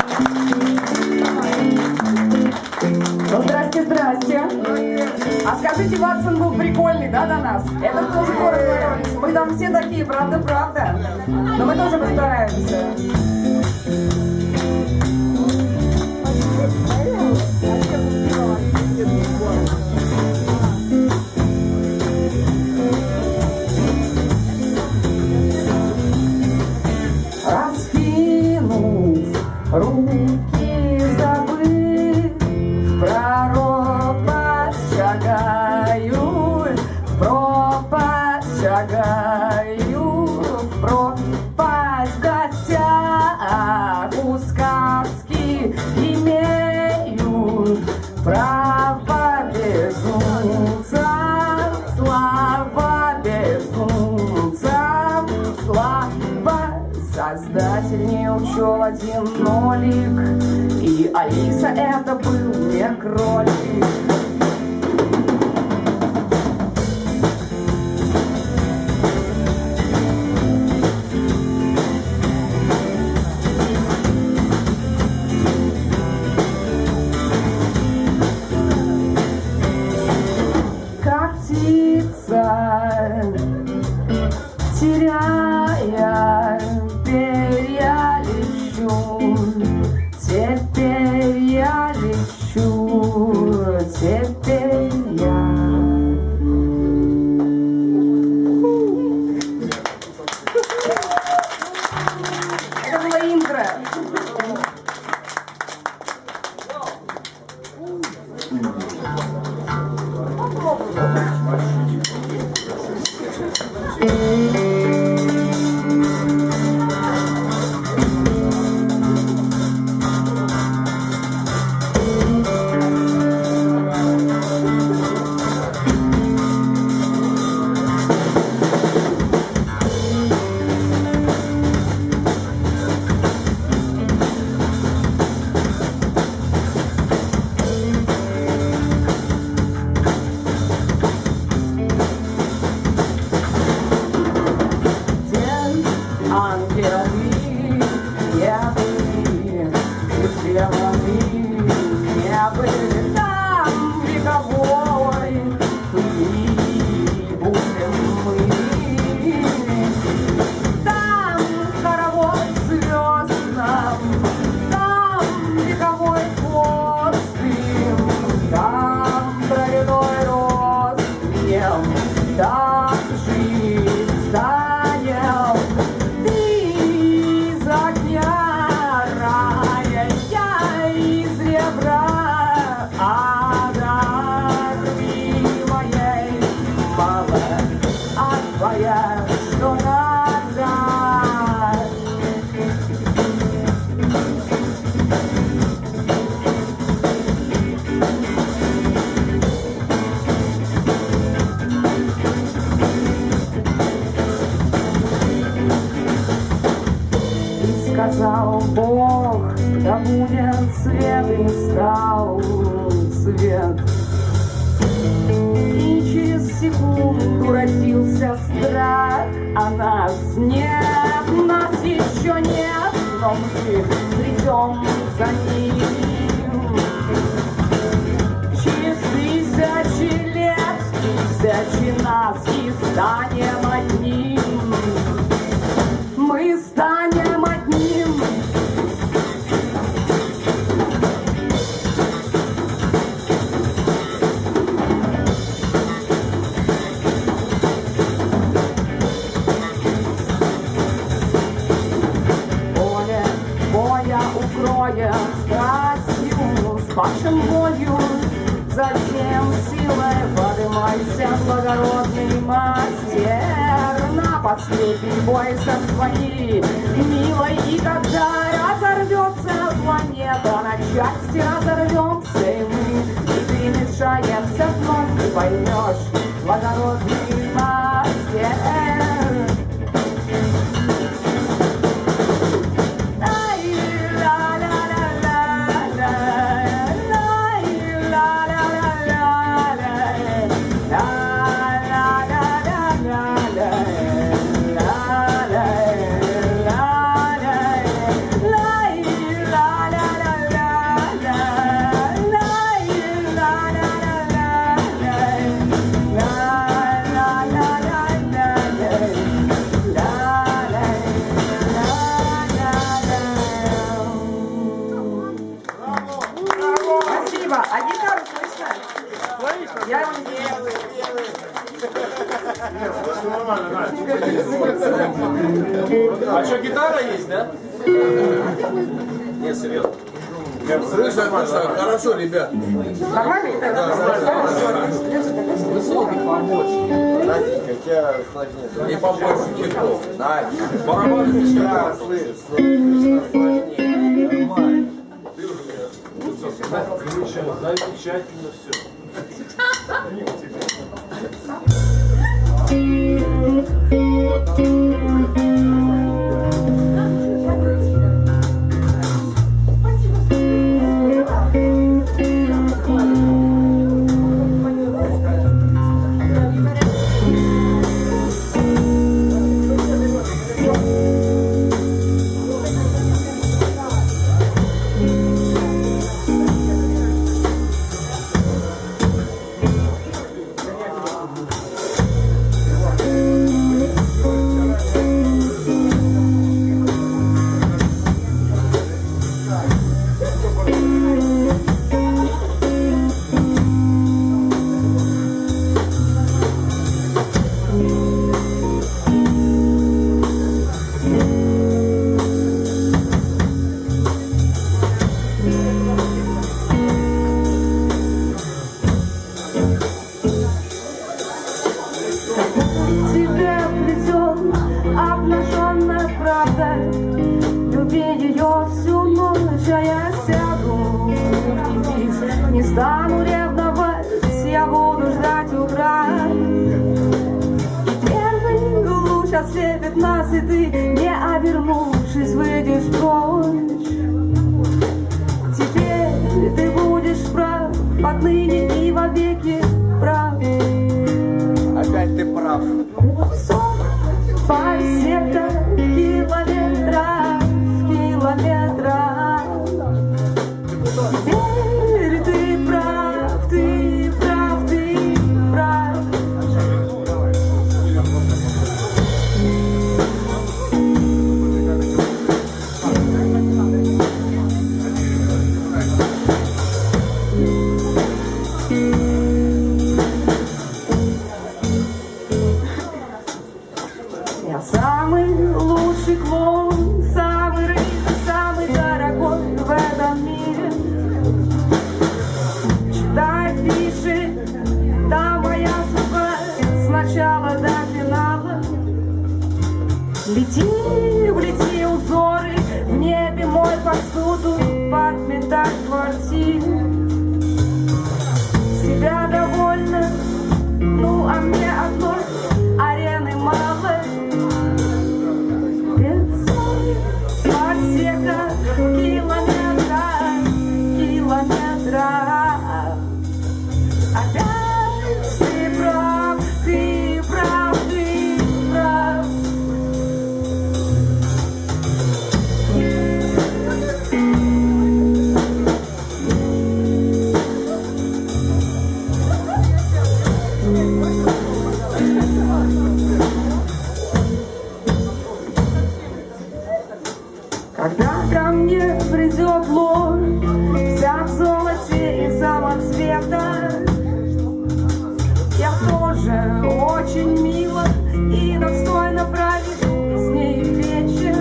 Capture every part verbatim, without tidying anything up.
Ну, здрасте, здрасте. А скажите, Ватсон был прикольный, да, до нас? Это тоже город Воронеж. Мы там все такие, правда-правда. Но мы тоже постараемся. Раскинув руки, забыв, про пропасть шагаю, в пропасть шагаю, в пропасть в гостях у сказки имею право безумца, слава безумца, слава. Создатель не учел один нолик, и Алиса это был не кролик. Как птица, теряя перья, лечу, теперь я лечу, теперь я. Это было интро. Ангелы не были, демоны не были, там вековой пыли будем мы, там хоровод звезд нам, там вековой хвост им, там травяной рост днем, там жизнь станем. Что надо. И сказал Бог, да будет свет, и стал свет. И через секунду родился страх, а нас нет, нас еще нет, но мы придем за ним. Через тысячи лет, тысячи нас, и станем одним. Мы станем одним. Укроем страстью, спасшим болью, затем силой поднимайся, благородный мастер, на последний бой со своей милой. И когда разорвется планета на части, разорвемся и мы, и перемешаемся вновь, ты поймешь, благородный мастер. La еще гитара есть, да? Нет, серьезно. Слышно, слышно, хорошо, ребят. Нормально гитара? Высокий побольше. Наденька, тебя сложнее. И побольше китов. Надя. Барабаны сейчас, слышишь, сложнее. Нормально. Замечательно все. Не стану ревновать, я буду ждать утра. Первый луч ослепит нас, и ты, не обернувшись, выйдешь прочь. Теперь ты будешь прав, отныне и вовеки прав. Опять ты прав. По сектам километров, километров. Теперь ты прав, ты прав, ты прав. Я самый лучший клоун, самый рыжий, самый дорогой в этом мире. Читай, пиши, там моя судьба с начала до финала. Лети, влети узоры, в небе мой посуду подметать квартиру. Себя довольно, ну а мне одной арены мало. Отсека километра, километра. Опять ты прав, ты прав, ты прав. Когда ко мне придет лунь, вся в золоте и самоцвета, я тоже очень мило и достойно проведу с ней вечер.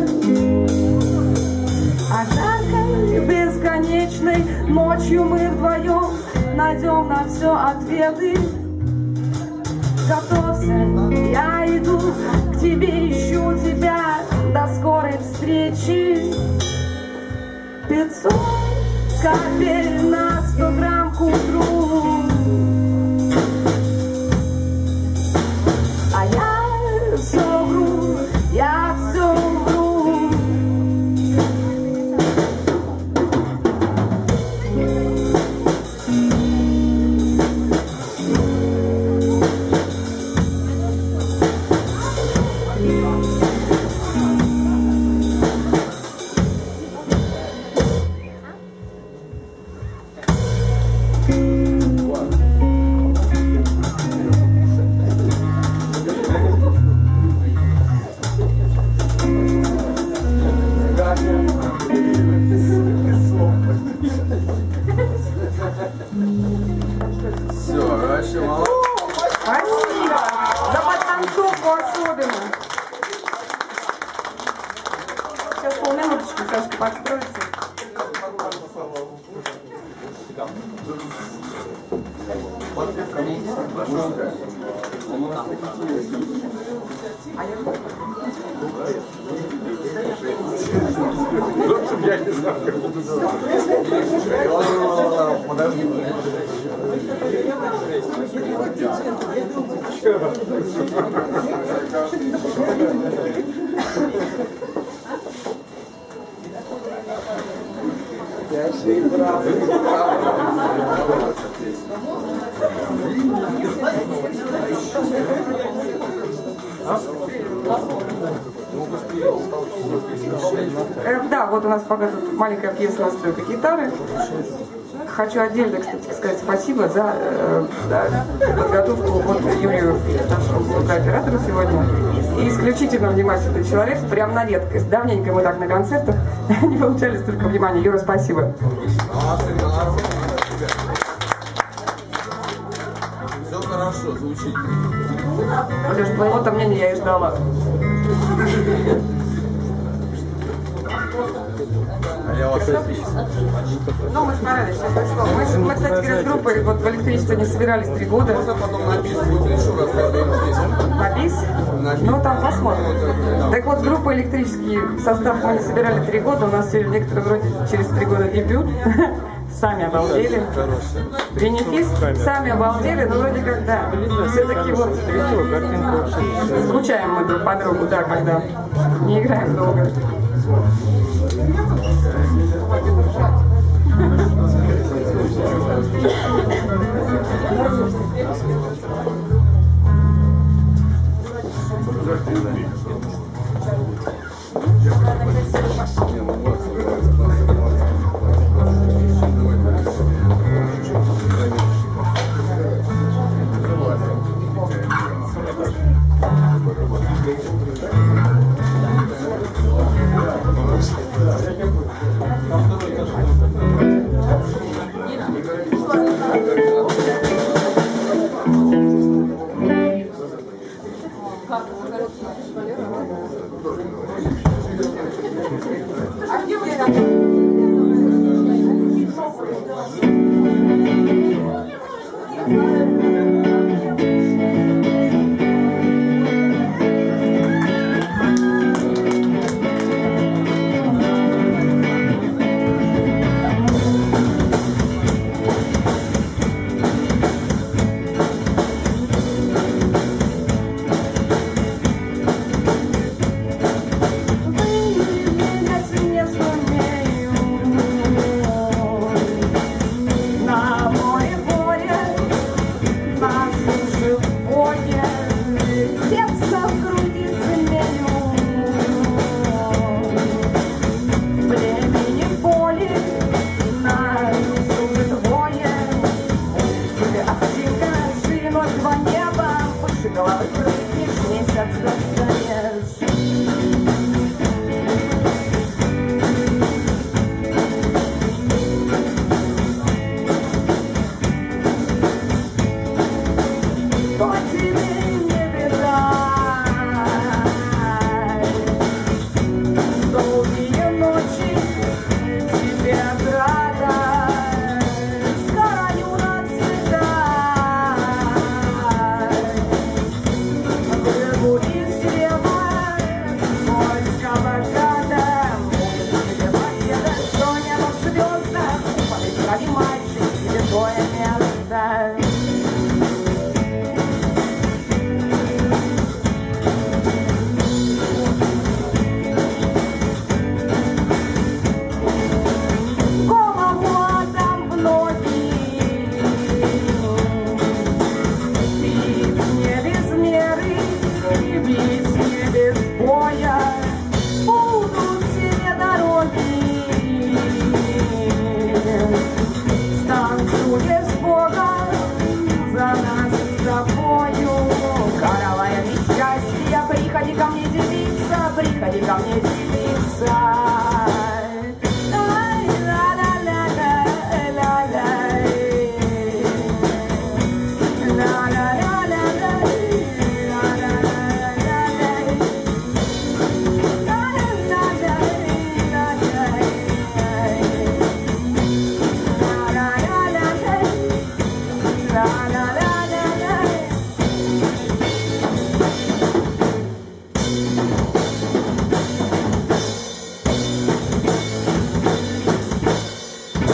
А жаркой, бесконечной ночью мы вдвоем найдем на все ответы. Готовься, я иду к тебе, ищу тебя, до скорой встречи. Пятьсот капель на сто грамм к утру, а я все вру, я все вру. Thank you. подстроиться. А я... Я не знаю, как буду делать. Подожди. Я же и прав. Э, да, вот у нас пока тут маленькая пьеса «Настройка гитары». Хочу отдельно, кстати, сказать спасибо за, э, за подготовку вот Юрию, нашему звукооператору сегодня. И исключительно внимательный человек, прям на редкость. Давненько мы так на концертах не получали столько внимания. Юра, спасибо. Все хорошо, звучит. Леш, твоего-то мнения я и ждала. А я вас Ну, мы старались, сейчас пришло. Мы, мы, кстати говоря, с группой вот в электричестве не собирались три года. Можно потом на бис будет еще раз здесь? На бис? Ну, там посмотрим. Так вот, с группой электрический состав мы не собирали три года. У нас сегодня некоторые вроде через три года дебют. Сами обалдели. Бенефис, сами обалдели, но вроде как, да. Все-таки вот скучаем мы друг по другу, да, когда не играем долго. Thank you.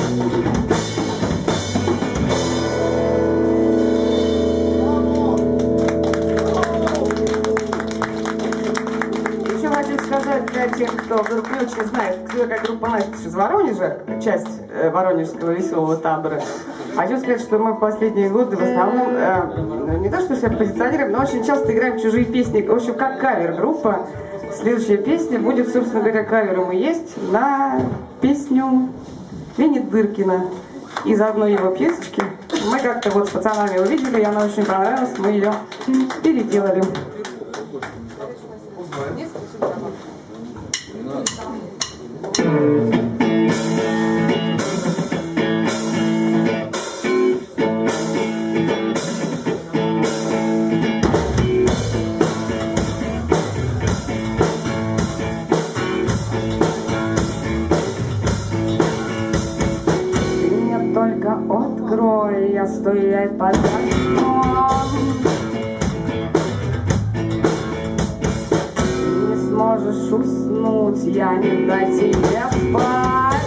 Для тех, кто вдруг не очень знает, кто такая группа «Настя» из Воронежа, часть э, воронежского веселого табора. Хочу сказать, что мы в последние годы в основном, э, не то что себя позиционируем, но очень часто играем чужие песни, в общем, как кавер-группа. Следующая песня будет, собственно говоря, кавером и есть на песню Вени Дыркина из одной его песочки. Мы как-то вот с пацанами увидели, и она очень понравилась, мы ее переделали. Открой, я стою под окном. Не сможешь уснуть, я не дай тебе спать.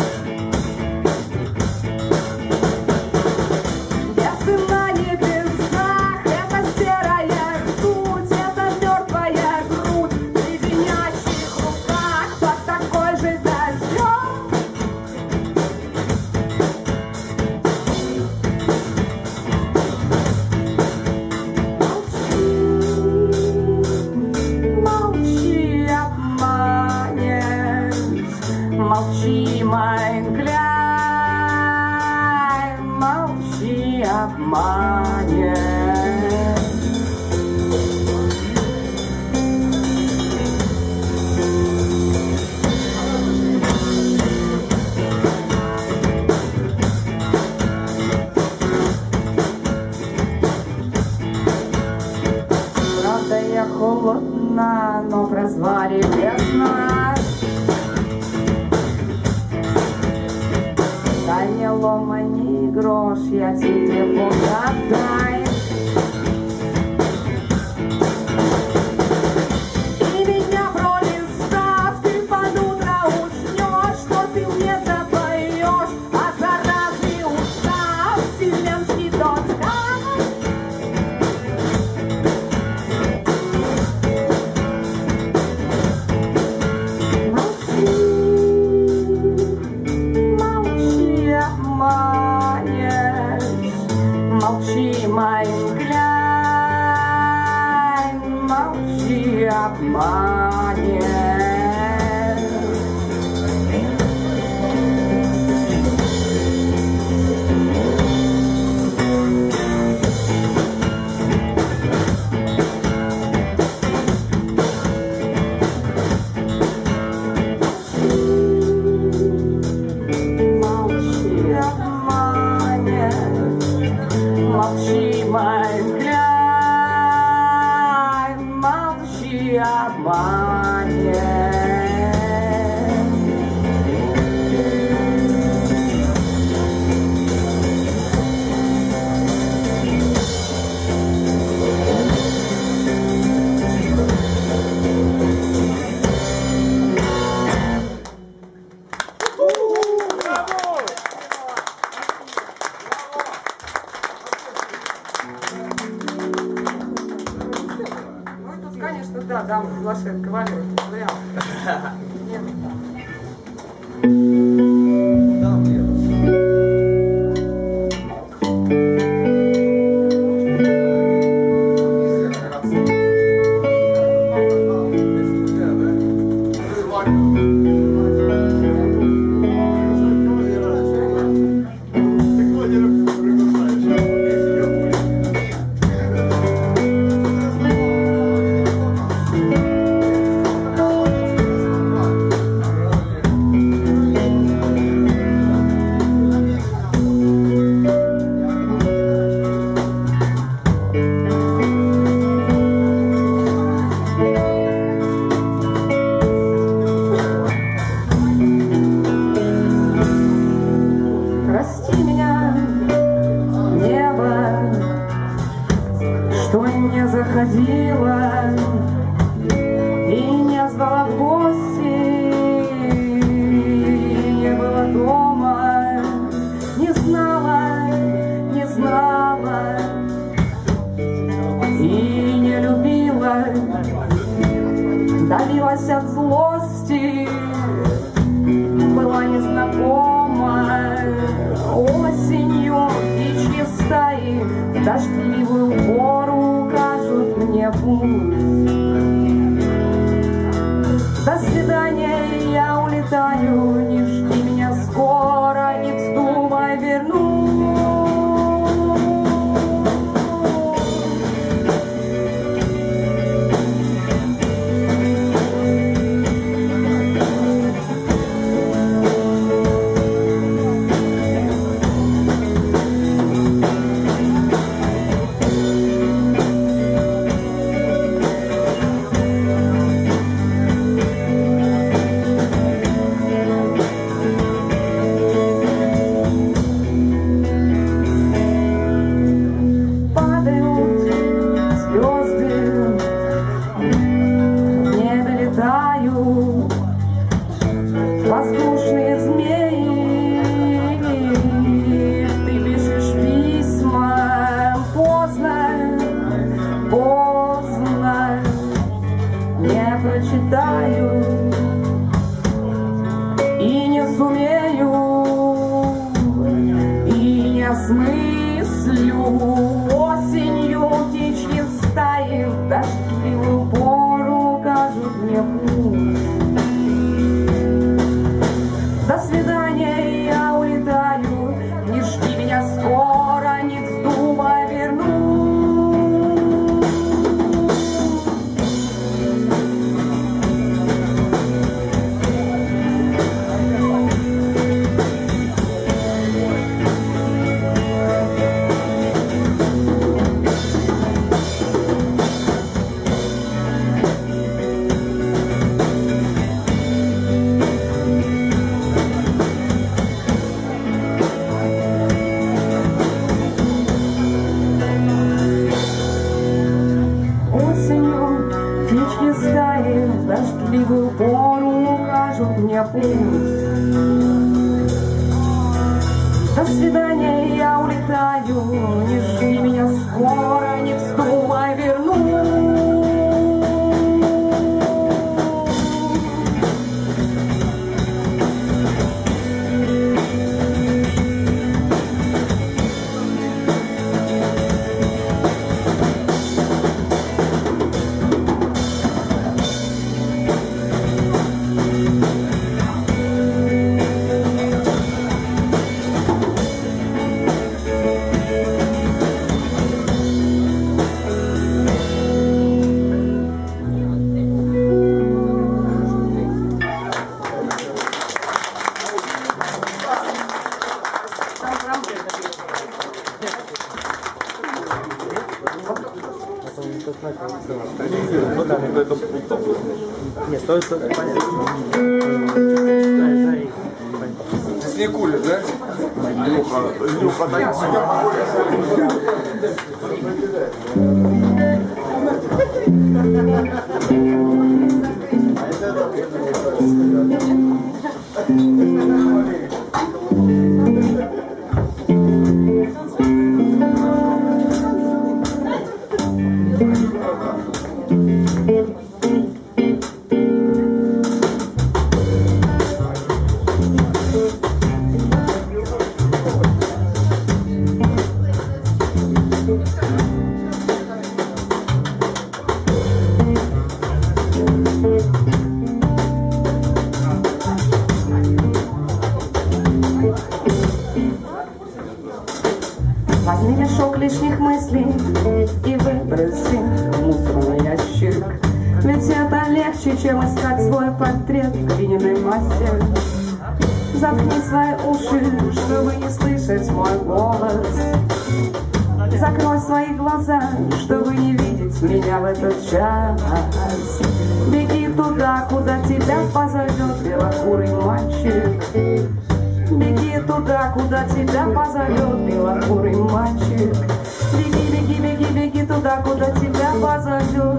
Если на небесах это серая ртуть, это мертвая грудь в леденящих руках под такой же дождем. Молчи, mein Klein, молчи, обманешь. Правда, я холодна, но в разваре весна. Да не ломани грош, я тебе погадай. И меня пролистав, ты под утро уснешь, что ты мне запоешь, от заразы устав, вселенский доска. Молчи, mein Klein, молчи, обманешь. Молчи, mein Klein, молчи, обманешь. Конечно, да, дам приглашать кавалера. Вариант. Нет. Прости меня, небо, что не заходила и не звала в гости, не было дома. сжалась от злости, была незнакома осенью, птичьи стаи в дождливую пору кажут мне путь. До свидания, я улетаю, не жди меня скоро, не вздумай вернуть. Воздушные змеи, ты пишешь письма, поздно, поздно, не прочитаю и не сумею, и не осмыслю. Осенью птичьи стаи в дождливую пору кажут мне путь. До свидания, я улетаю, не жди меня скоро, не вздумай вернуть. Птичьи стаи в дождливую пору укажут мне путь. До свидания, я улетаю, не жди меня скоро, не вздумай вернуть. Нет, то это понятно. Здесь не курят, да? Илюха, Илюха, дай Возьми мешок лишних мыслей и выброси в мусорный ящик. Ведь это легче, чем искать свой портрет в глиняной массе. Заткни свои уши, чтобы не слышать мой голос. Закрой свои глаза, чтобы не видеть меня в этот час. Беги туда, куда тебя позовет белокурый мальчик. Беги туда, куда тебя позовет белокурый мальчик. Беги, беги, беги, беги туда, куда тебя позовет.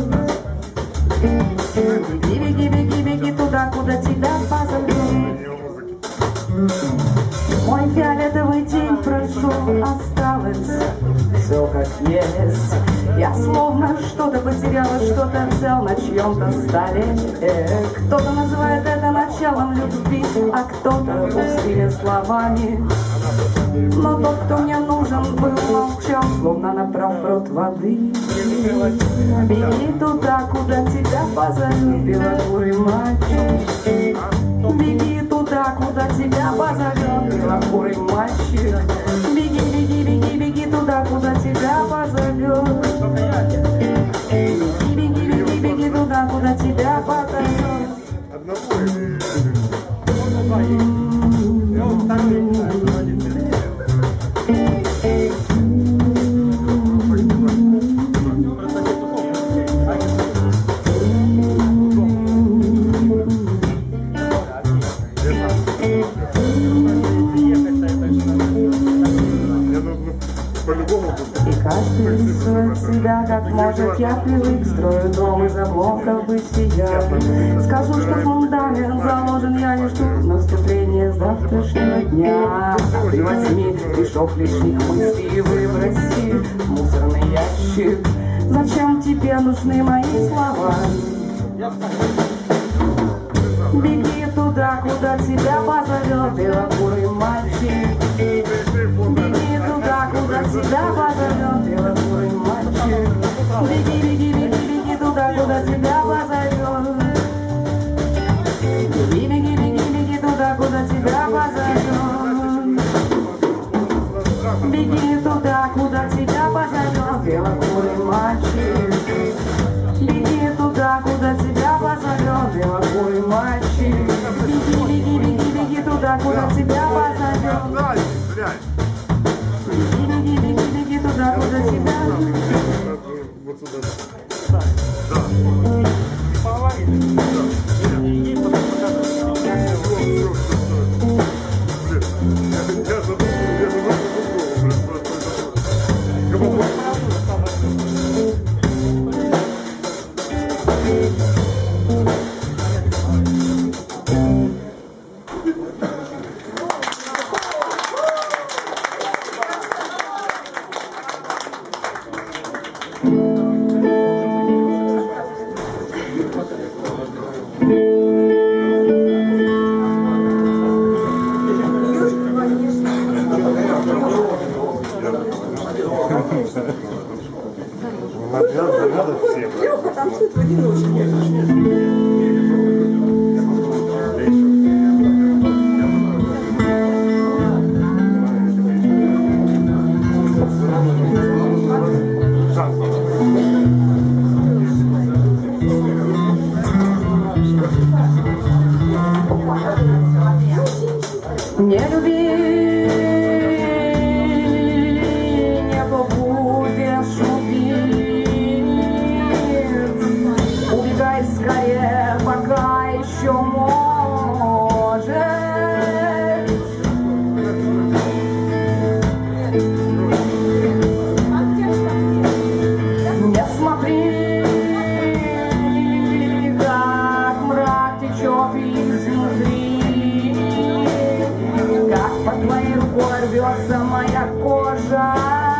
Беги, беги, беги, беги туда, куда тебя позовет. Мой фиолетовый день прошу, осталось все как есть. Я словно что-то потеряла, что-то взял на чьем-то столе. Кто-то называет это началом любви, а кто-то пустыми словами. Но тот, кто мне нужен был, молчал, словно набрав в рот воды. Беги туда, куда тебя позовет белокурый мальчик. Беги туда, куда тебя позовет белокурый мальчик. Беги, беги, беги, беги туда, куда тебя позовет. Беги, беги, беги, беги туда, куда тебя позовет. И каждый рисует себя как может. Я привык, строю дом из обломков бытия. Скажу, что фундамент заложен, я не жду наступления завтрашнего дня. Ты возьми мешок лишних мыслей и выброси в мусорный ящик. Зачем тебе нужны мои слова? Беги туда, куда тебя позовет белокурый мальчик. Беги туда, куда тебя позовет белокурый мальчик. Беги, беги, беги, беги туда, куда тебя позовет. Беги, беги, беги, беги туда, куда тебя позовет. Беги туда, куда тебя позовет белокурый мальчик. Беги туда, куда тебя позовет белокурый мальчик. Беги, беги, беги, беги туда, куда тебя позовет. Беги, беги, беги, беги туда, куда тебя. Вот сюда. Да. Да. Есть потом показывать. Я забыл, я забыл. Леха танцует в одиночку. Не люби, не побудешь убить. Убегай скорее, пока еще можешь. Не смотри, как мрак течет изнутри. Как под твоей рукой рвется моя кожа.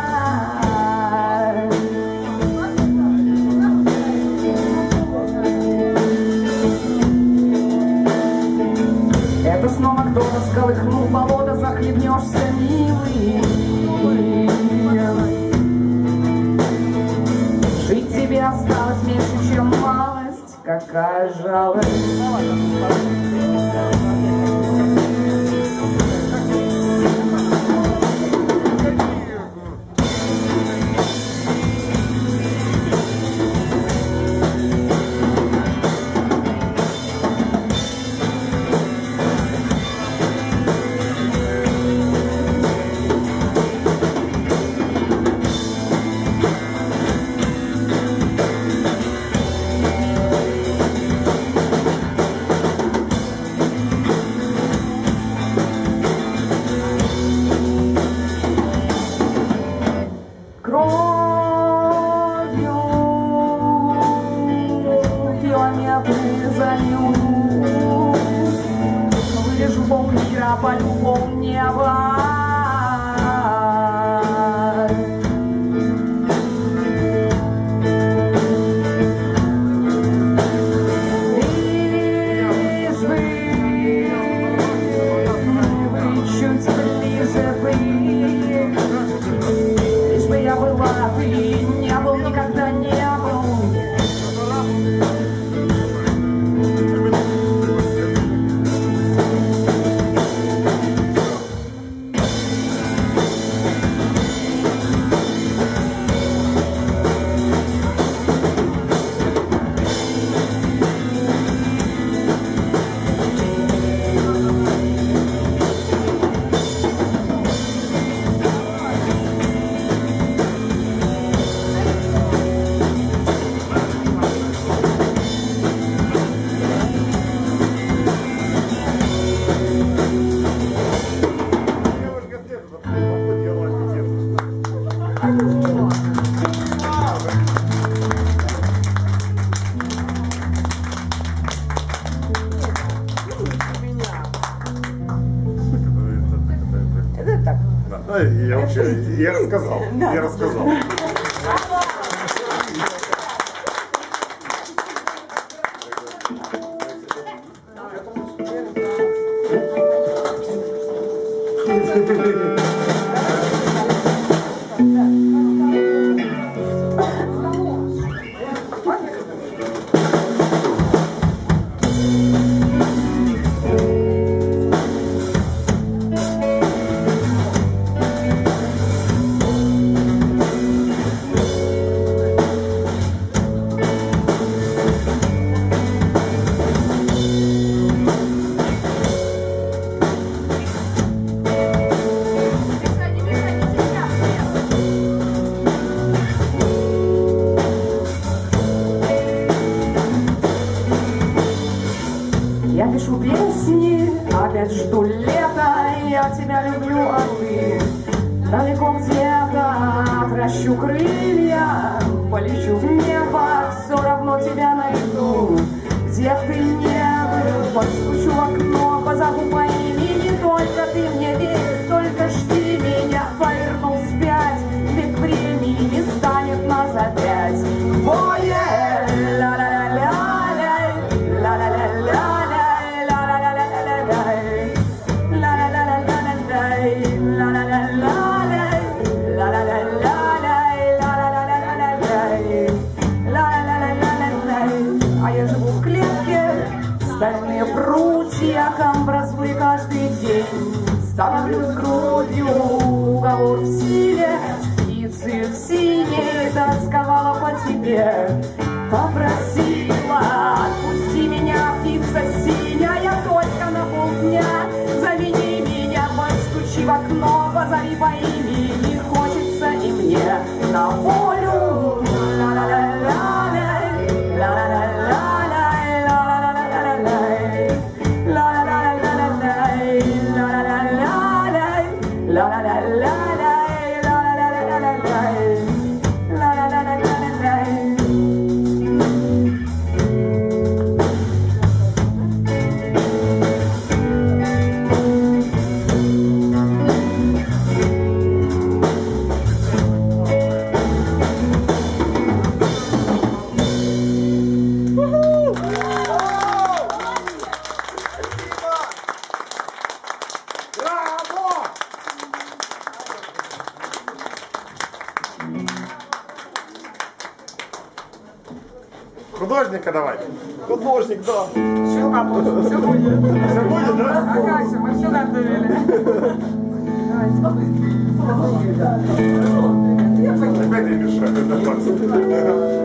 Это снова кто-то всколыхнул болото, захлебнешься, милый. Жить тебе осталось меньше, чем малость. Какая жалость. Лишь бы я была, ты не был, никогда не был. Это так. Да, я вообще, я рассказал, я рассказал. Я пишу песни, опять жду лета, я тебя люблю, а ты далеко где-то. Отращу крылья, полечу в небо, все равно тебя найду. Где б ты не был, постучу в окно, позову по имени, только ты мне верь, только жди меня. Поверну вспять, век времени станет нас опять. Бое, ла-ла-ла-ля, ла-ла-ла-ля. А я живу в клетке, стальные прутья, амбразуры каждый день. Становлюсь грудью, уговор в силе, птицы в синей, тосковала по тебе. Попросила, отпусти меня, птица синяя, только на полдня. Замени меня, постучи в окно, позови по имени, хочется и мне на волю. Художника давай. Художник, да. Все готово, все будет. Все будет, да? А как же, мы все готовили. Опять не мешает.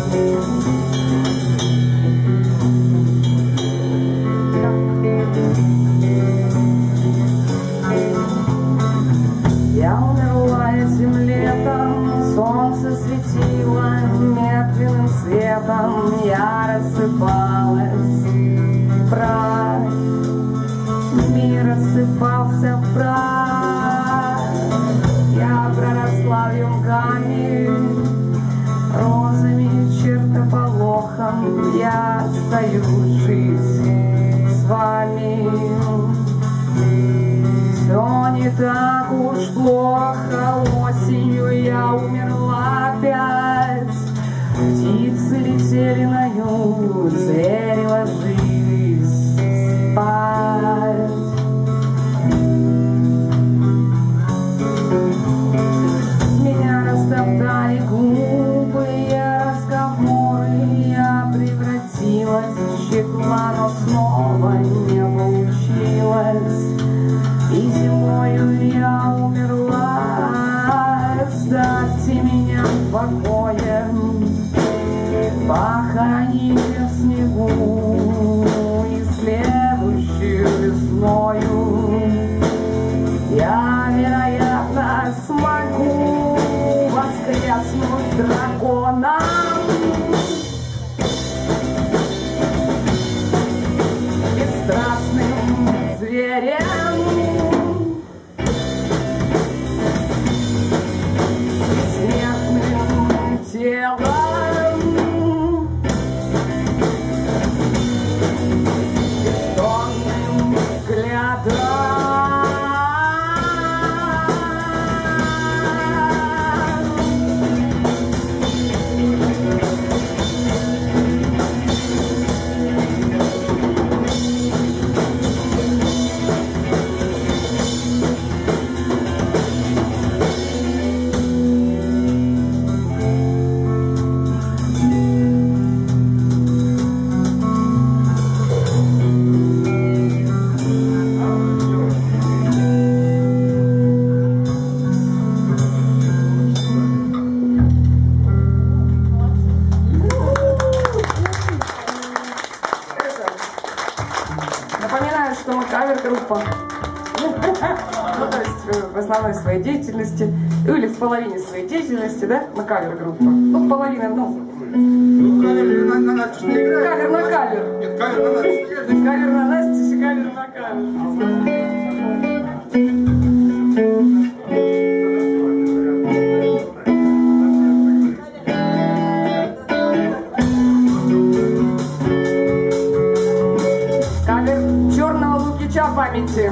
Thank you. я остаюсь жить с вами. Все не так уж плохо, осенью я умерла опять. Птицы летели на юг, звери ложились спать. Меня растоптали губы, я разговоры, я превратилась в щекла, но снова не получилось. И зимою я умерла, оставьте меня в покое, похороните в снегу, и следующую весною я, вероятно, смогу воскреснуть драконом. Бесстрастным зверем, бессмертным телом, бездонным взглядом. Напоминаю, что мы кавер-группа. Ну, то есть в основной своей деятельности, или в половине своей деятельности, да, мы кавер-группа. Ну, половина, ну... Кавер на Настю не играет. Кавер на кавер. Нет, кавер на Настю не играет. Кавер на Настю, кавер на кавер. Кавер черного Лукича памяти.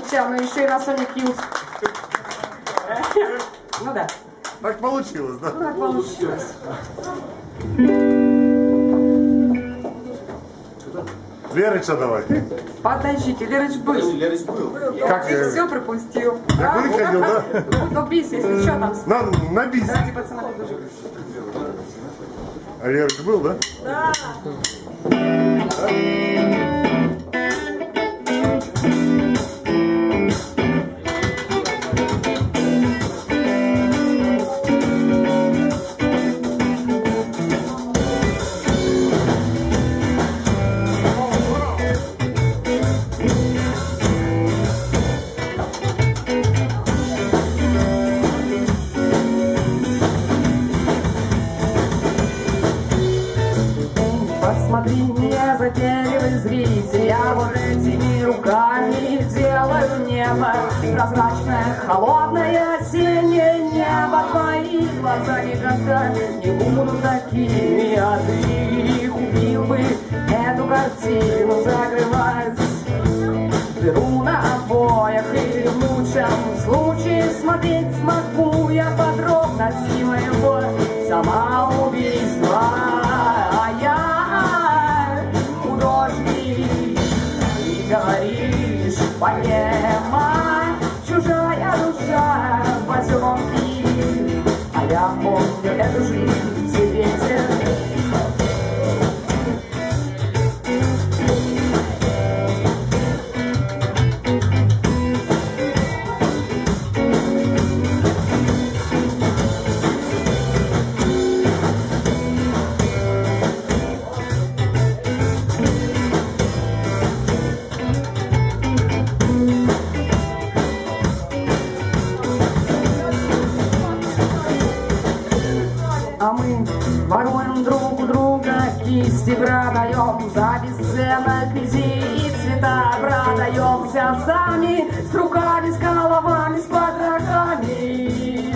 кричал, но еще и на Sonic Youth. Ну да. Так получилось, да? Ну, так получилось. Лерыча давай. Подождите, Лерыч был. Лерыч был. Как я? Все пропустил. Я курить ходил, да? Ну, бис, если что там. На, на бис. Ради пацана. А Лерыч был, да? Да. Посмотри, не затеривай зритель, я вот этими руками делаю небо. Прозрачное, холодное осеннее небо. Твои глаза никогда не будут такими, а ты их убил бы, эту картину закрывать. Беру на обоях и в лучшем случае смотреть смогу я подробности моего самоубийства. А я художник, и говоришь, поэма, чужая душа потемки. А я помню эту жизнь в цвете. А мы воруем друг у друга кисти, продаем за бесценок идеи и цвета, продаемся сами с руками, с головами, с потрохами.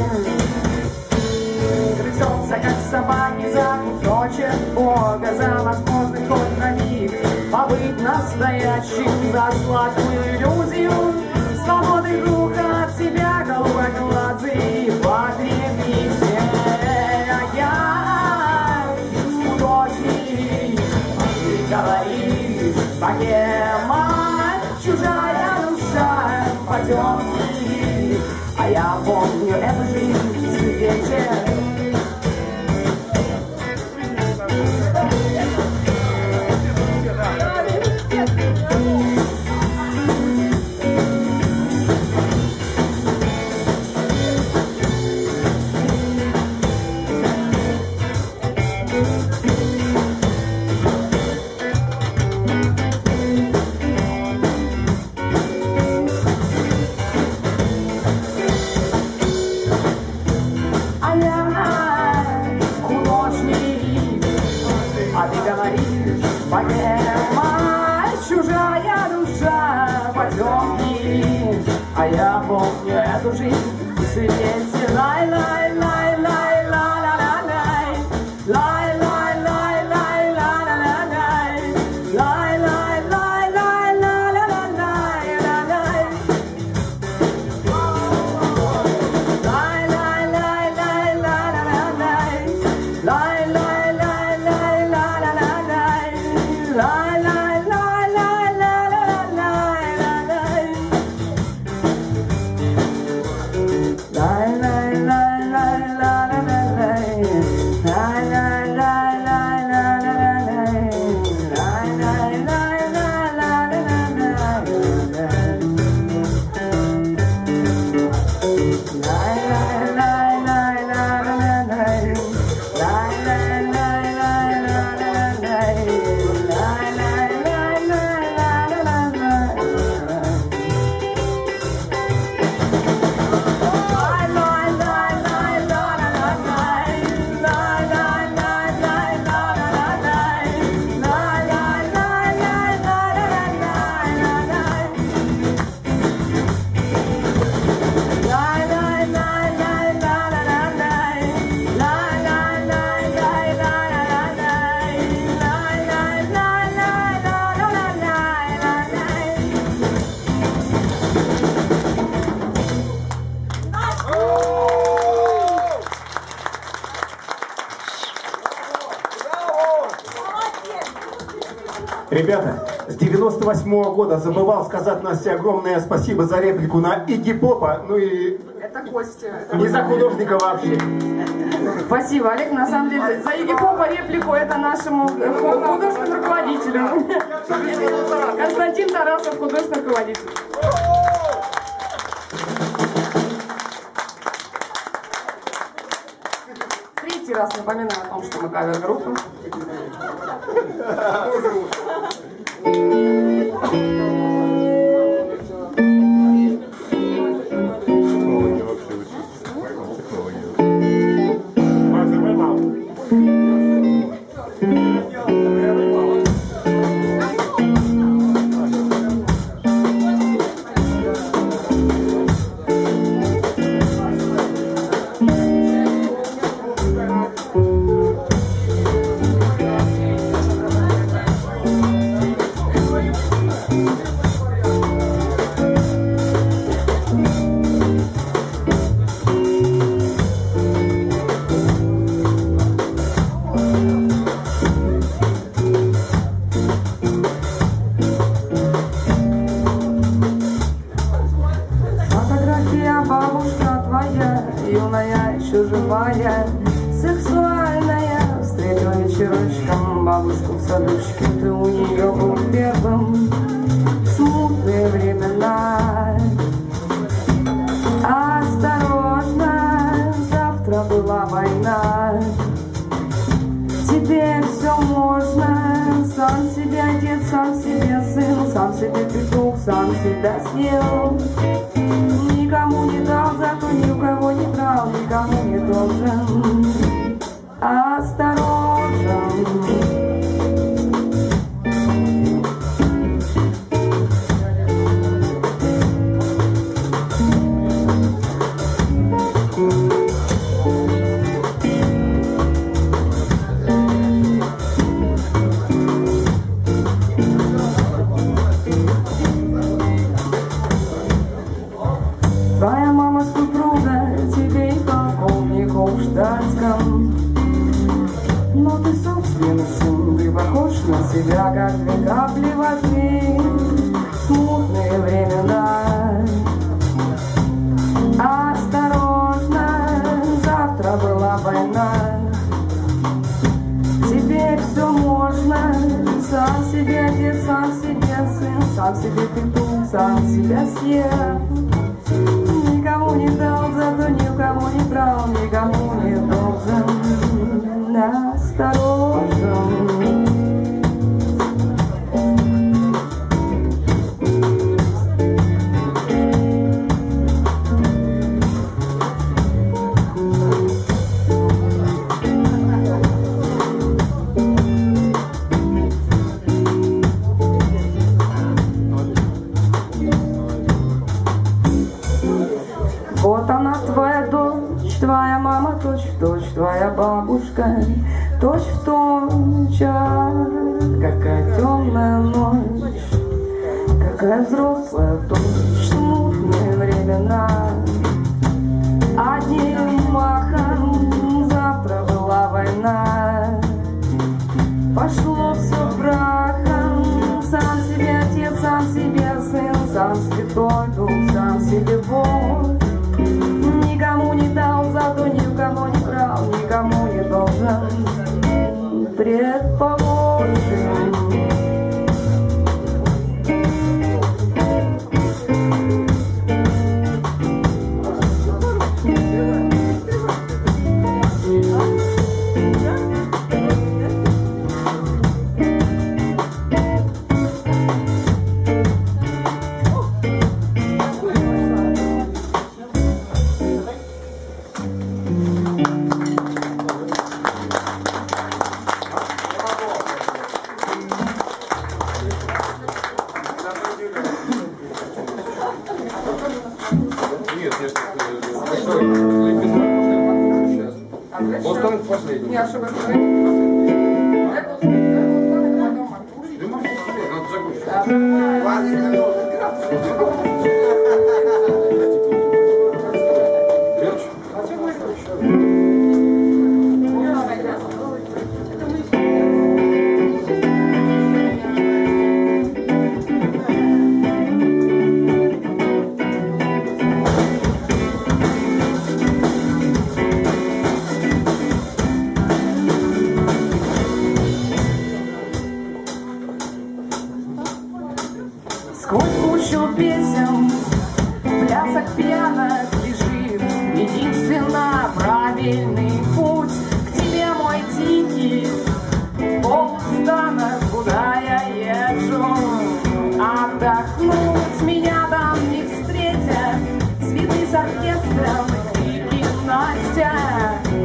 Грыземся, как собаки, за кусочек Бога, за возможность хоть на миг побыть настоящим, за сладкую иллюзию свободы духа от себя, голубоглазый потребитель. Говоришь, богема, чужая душа потемки. А я помню эту жизнь в свете. Ребята, с девяносто восьмого года забывал сказать Насте огромное спасибо за реплику на Игги Попа, ну и Это Костя. Это не за художника вообще. Спасибо, Олег. На самом деле, за Игги Попа реплику это нашему художественному руководителю. Константин Тарасов, художественный руководитель. Третий раз напоминаю о том, что мы кавер-группа. Сексуальная, встретила вечерочком бабушку в садочке, ты у нее был первым. Смутные времена, осторожно, завтра была война. Теперь все можно, сам себе отец, сам себе сын, сам себе петух, сам себя съел. Никому не дал, зато ни у кого не брал, никому не должен. Осторожен. Твоя мама супруга, тебе и полковнику в штатском. Но ты собственный сын, ты похож на себя, как две капли воды. Смутные времена. Осторожно, завтра была война. Теперь все можно, сам себе отец, сам себе сын, сам себе петух, сам себя съел. Никому не дал, зато ни у кого не брал, никому не должен. Осторожен. Вот она, твоя дочь, твоя мама, точь-в-точь, твоя бабушка, точь-в-точь, а какая темная ночь, какая взрослая дочь, смутные времена. Одним махом завтра была война, пошло все прахом, сам себе отец, сам себе сын, сам святой дух, сам себе Бог. Никому не дал, зато ни у кого не брал, никому не должен. Предположим. Не ошибаюсь.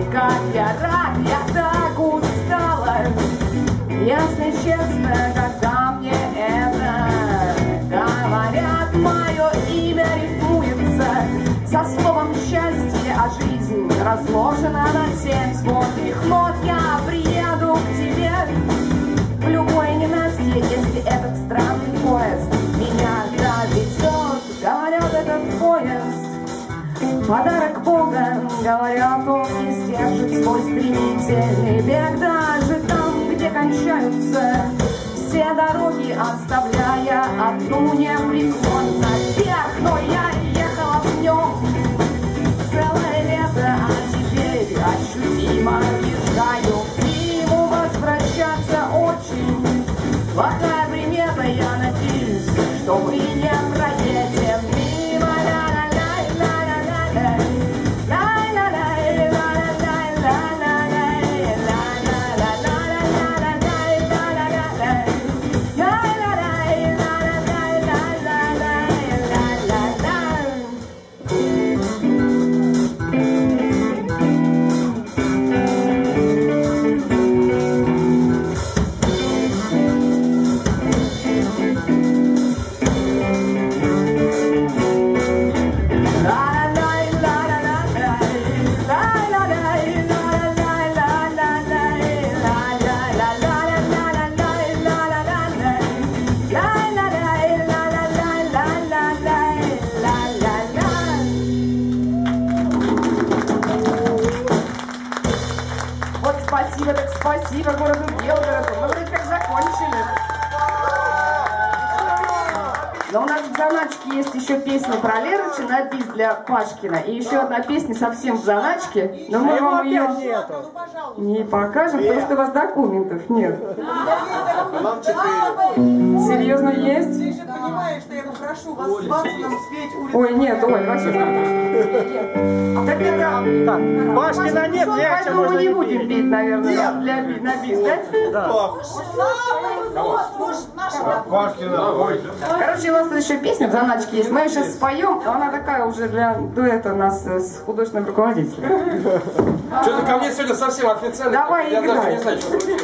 как я рад, я так устала. Если честно, когда мне это говорят, мое имя рифмуется со словом счастье, а жизнь разложена на семь звонких нот. Я приеду к тебе в любой ненастье, если этот странный поезд меня довезет. Говорят, этот поезд подарок Бога, говорят, он не сдержит свой стремительный бег. Даже там, где кончаются все дороги, оставляя одну непреклонно вверх. Но я ехала в нем целое лето, а теперь ощутимо езжаю в зиму. Возвращаться очень плохая примета, я надеюсь, что мы не проедем мимо. Спасибо, так спасибо городу Белгороду. Мы вроде как закончили. Но у нас в заначке есть еще песня про Лерыча на бис для Пашкина. И еще одна песня совсем в заначке. Но мы вам ее не покажем, потому что у вас документов нет. Серьезно есть? Ты же понимаешь, что я попрошу вас с Ватсоном спеть улицу. Ой, нет, ой, вообще. Так это... Пашкина нет, легче Поэтому мы можно не не будем петь. петь, наверное, для, би- на бис, да? Пашкина, ой. Короче, у нас тут еще песня в заначке есть. Мы ее сейчас споем, но она такая уже для дуэта у нас с художественным руководителем. Что-то ко мне сегодня совсем официально. Давай, я играй. даже не знаю, что случилось.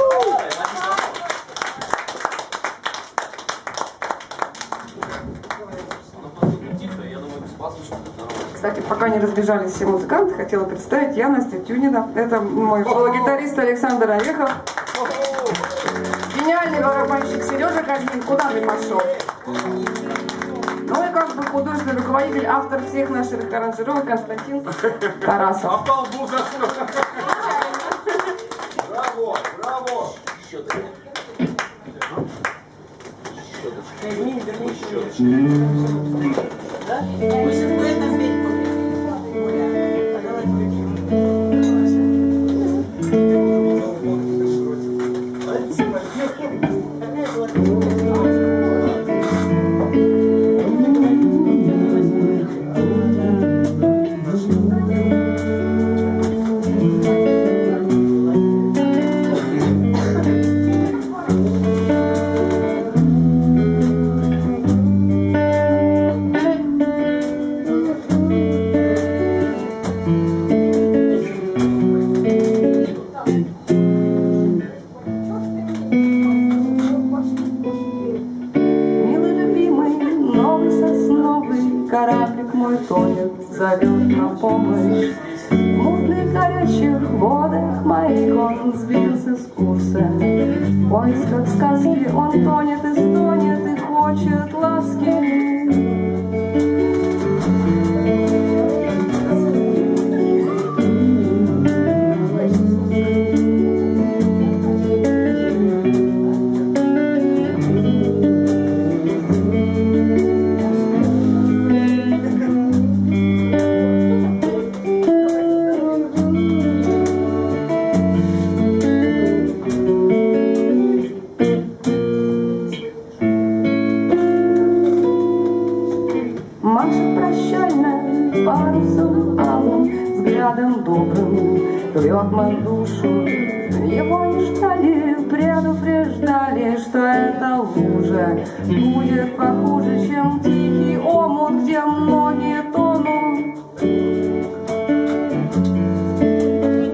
Кстати, пока не разбежались все музыканты, хотела представить я, Настя Тюнина. Это мой соло-гитарист Александр Орехов. Гениальный барабанщик Сережа Казьмин. Куда ты пошел? Ну и как бы художественный руководитель, автор всех наших аранжировок Константин Тарасов. Попал в музыку. Браво, браво. Верни, верни еще. Да? Мы сейчас дуэтом петь будем. Кораблик мой тонет, зовет на помощь. В мутных горячих водах моих он сбился с курса. В поисках сказки он тонет и стонет и хочет ласки. Машет прощально парусом алым, взглядом добрым рвет мою душу. Его не ждали, предупреждали, что эта лужа будет похуже, чем тихий омут, где многие тонут.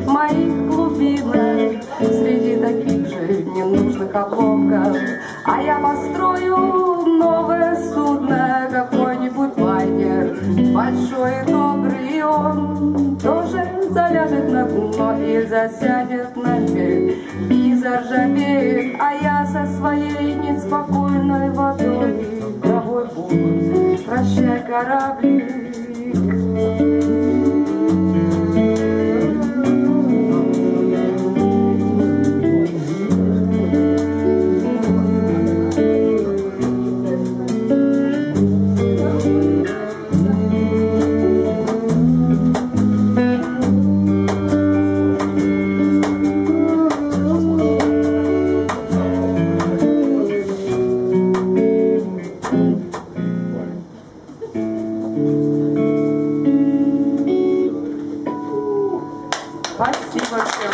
моих глубинах, среди таких же ненужных обломков. А я построю новое судно, какой-нибудь лайнер, большой и добрый, и он тоже заляжет на дно и засядет на берег, и заржавеет. А я со своей неспокойной водой головой буду: прощай, кораблик. Спасибо всем.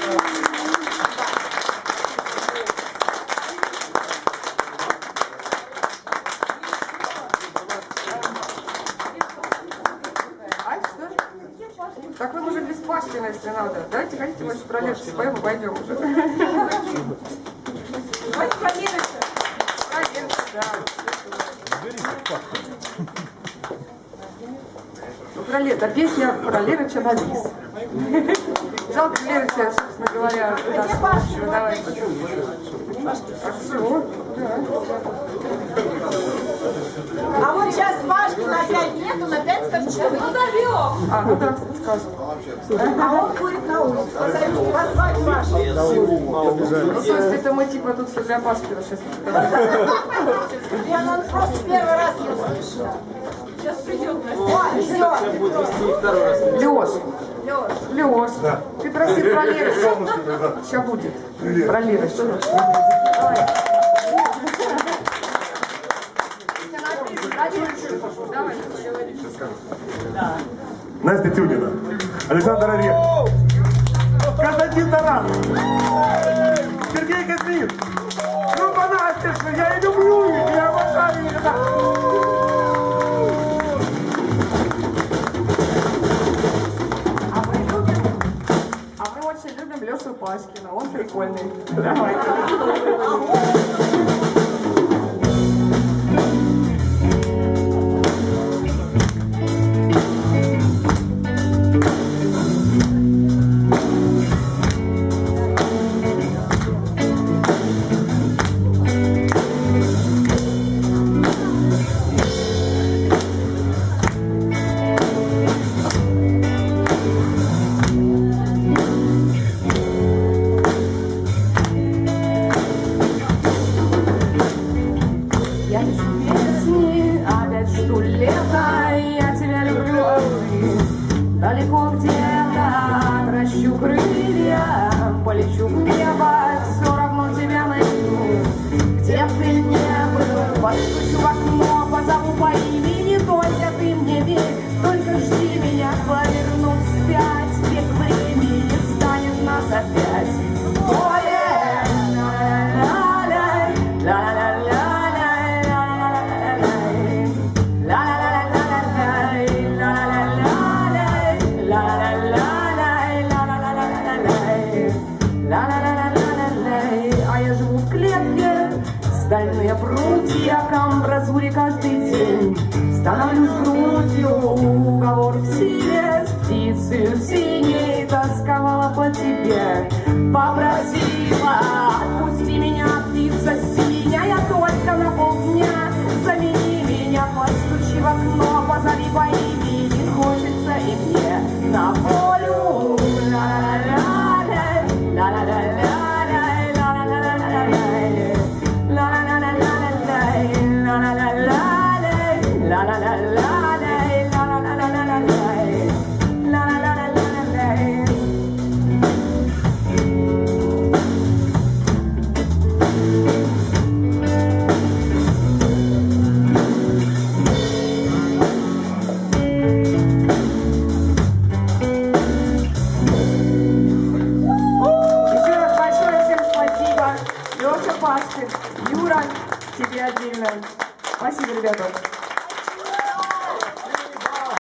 А что? Так вы уже без Пашкина, если надо. Давайте, хотите, больше про Лерча споем и пойдем уже. Давайте про Лерча. Про Лерча, да. Ну, про Лерча. Песня про Лерча на бис. Жалко Лерча, собственно говоря, нашего общего. Давайте. А все? Да. А вот сейчас Пашкина опять нету, на пять скажет, что мы зовем. А, ну да, скажет. А он курит на улице. Позовите, позвать Пашу. Ну, то есть это мы типа тут все для Пашкина сейчас. Я ну, он просто первый раз не услышала. Сейчас придет. О, все. Леш, Леш. Леш, Да. ты просил про Лерочку. Да. Сейчас будет. Привет. Про Лерочку. Давай. Давай. Настя Тюнина, Александр Орехов, Константин Тарасов, Сергей Козлин. Группа Настя, я и люблю их, я обожаю их. А мы любим, а мы очень любим Лешу Пашкина, он прикольный. Давай. Я пишу песни, опять жду лета, я тебя люблю, а ты далеко где-то. Отращу крылья, полечу в небо, все равно тебя найду. Где бы ты не был, постучу в окно, позову по имени, только ты мне верь, только жди меня, поверну вспять, век времени станет нас опять. Ой, ла-ла-ла-ла, ла-ла-ла-ла. А я живу в клетке, стальные прутья к амбразуре каждый день. Становлюсь грудью, уговор в силе, с птицей синей тосковала по тебе. Попросила, отпусти меня, птица синяя, только на полдня. Замени меня, постучи в окно, позови по имени, хочется и мне на волю. Ла-ла-ла-ла, ла-ла-ла-ла. Юра, тебе отдельно. Спасибо, ребята.